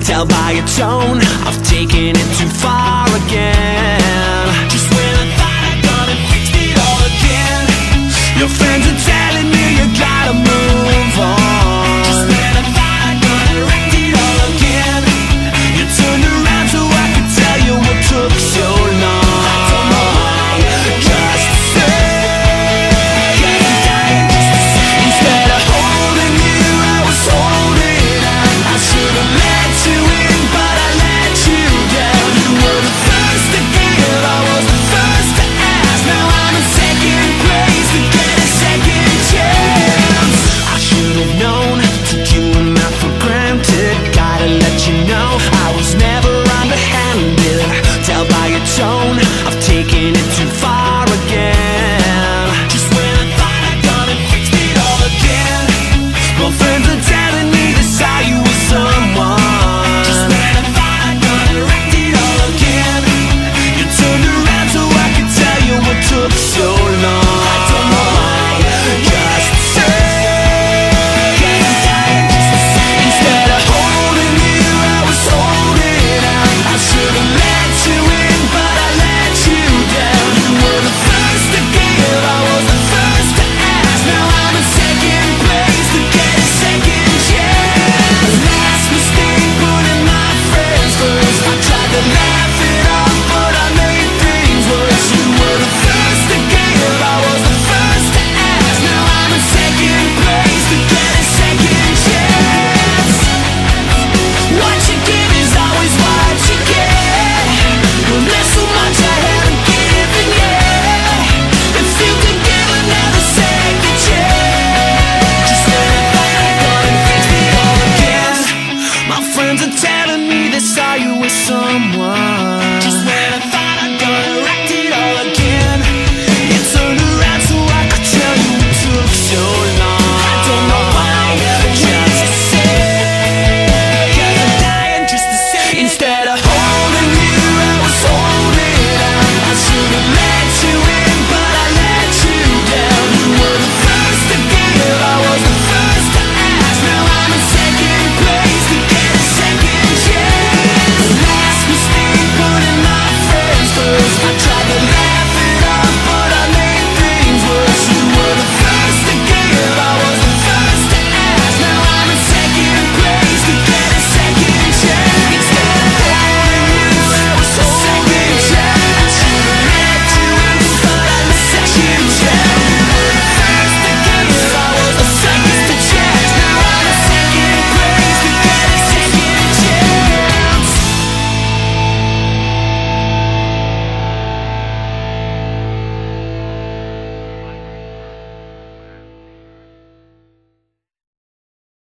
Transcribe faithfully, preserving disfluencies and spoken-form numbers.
tell by your tone I've taken it too far again. Just when I thought I got it fixed it all again, your friends are telling me you gotta move on. Just when I thought I got it wrecked it all again, you turned around so I could tell you what took so long. I've taken it too far again. Just when I thought I got it fixed it all again, my friends are telling me they saw you with someone. Just when I thought I got it wrecked it all again, you turned around so I could tell you what took so long. I don't know why, just say instead of holding you, I was holding out. I should have let you in, but I let you down. You were the first to give, I was the first to ask. Now I'm in second place to get a second chance. Last mistake, putting my friends first. I tried to laugh it off, but I made things worse. You were the first to give, I was the first to ask. Now I'm in second place to get a second chance. What you give is always what you get. Well, there's so much I haven't given yet. If you could give another second chance, just when I thought I got it fixed it all again, my friends are telling me they saw you with someone.